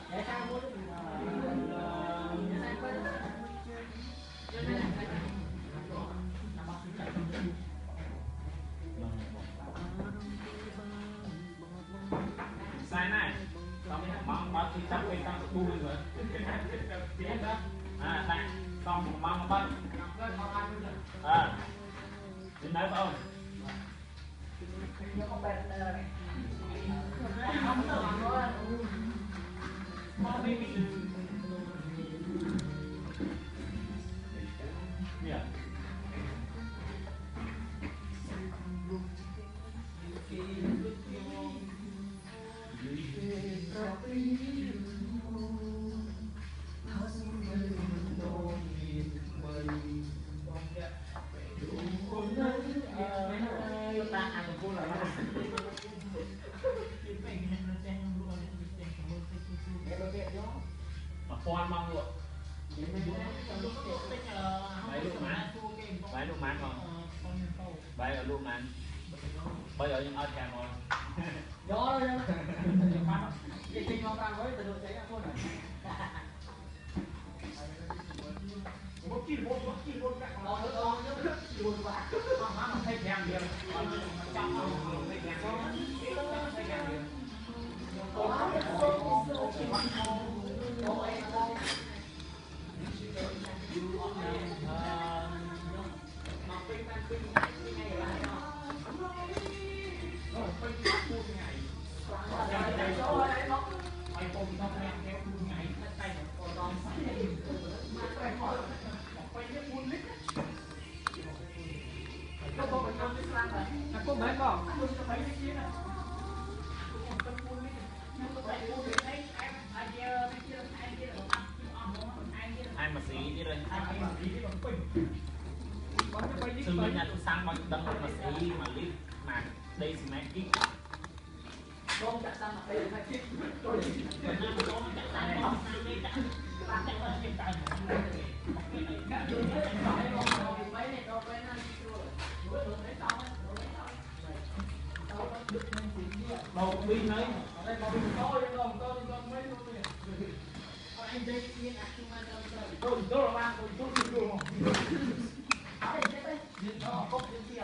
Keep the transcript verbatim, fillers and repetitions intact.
sai này xong mong bắt thì chắc phải tăng bu rồi à này xong mong bắt à đến đấy không yeah. Mà con mong luôn bảy lúc mán bảy lúc mán không bảy ở lúc mán bây giờ những ai chàng rồi gió đó cái kinh ngon ra với từ độ cháy ra luôn rồi một kilo một một kilo cả đó nữa đó nữa luôn bạn má mà thay kèm liền trăm không thay kèm thay kèm liền có mấy con ai mà xí đi rồi từ bên nhà tôi sang mọi đâm mà xí mà lít mà đây xí mẹ kích không chặt sang mà đây là kích tôi không chặt sang mà đây chặt sang chặt là hiện tại đầu pin đấy đây có pin to đây còn to còn mấy luôn này anh đây kia đặt chung anh tôi tôi là ba tôi tôi tôi rồi đấy đấy nhìn nó có cái